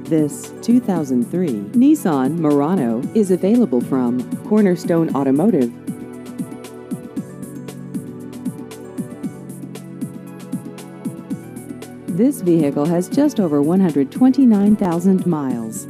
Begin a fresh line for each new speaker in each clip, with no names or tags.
This 2003 Nissan Murano is available from Cornerstone Automotive. This vehicle has just over 129,000 miles.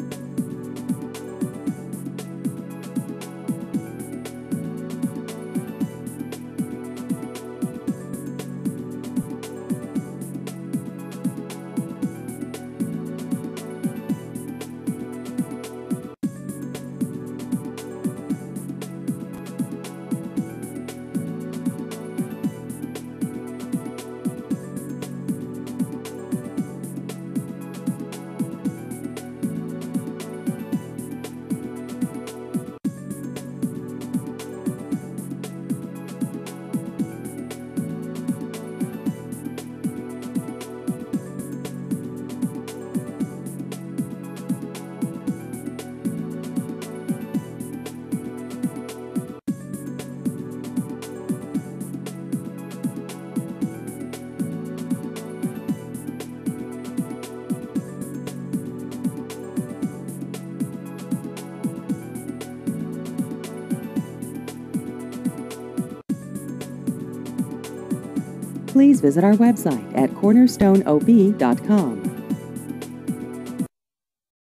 Please visit our website at cornerstoneop.com.